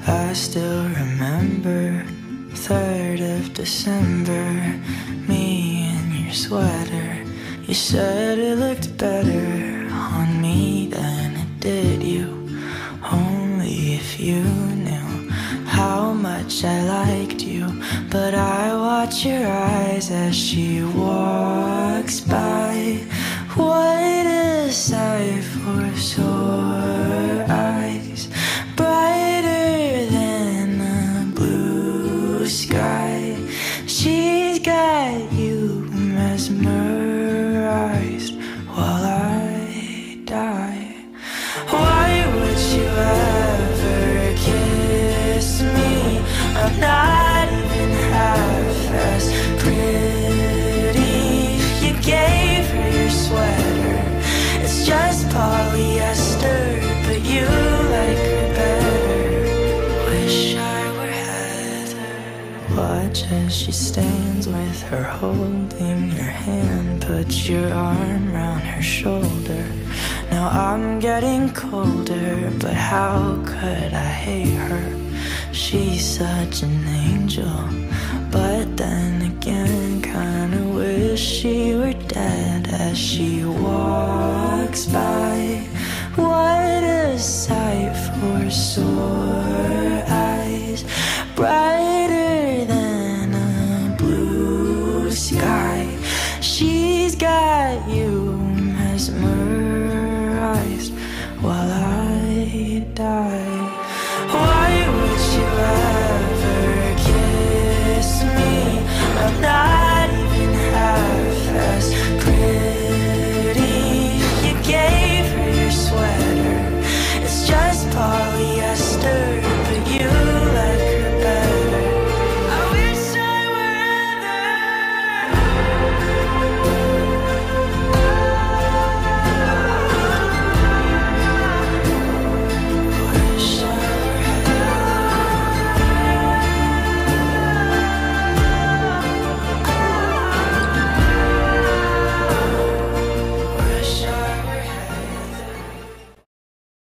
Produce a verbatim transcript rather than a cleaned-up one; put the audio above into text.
I still remember third of December, me in your sweater. You said it looked better on me than it did you. Only if you knew how much I liked you. But I watch your eyes as she walks by. What a sight for sore eyes, brighter than a blue sky. She's got you mesmerized while I die. Why would you ever kiss me? I'm not even half as pretty. You gave her your sweater, it's just polyester, but you like her better. Wish I were Heather. Watch as she stands with her holding your hand, put your arm round her shoulder. Now I'm getting colder, but how could I hate her? She's such an angel, but then again kinda wish she were dead as she walks by. What a sight for sore eyes.